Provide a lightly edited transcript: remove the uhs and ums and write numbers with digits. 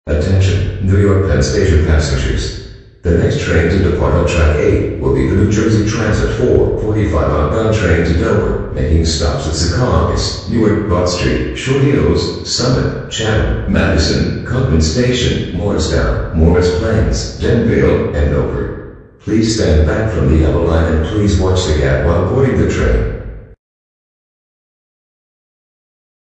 Attention, New York Penn Station passengers. The next train to depart on track 8 will be the New Jersey Transit 445 outbound train to Delaware, making stops at Secaucus, Newark Broad St, Short Hills, Summit, Chatham, Madison, Convent Station, Morristown, Morris Plains, Denville, and over. Please stand back from the yellow line and please watch the gap while boarding the train.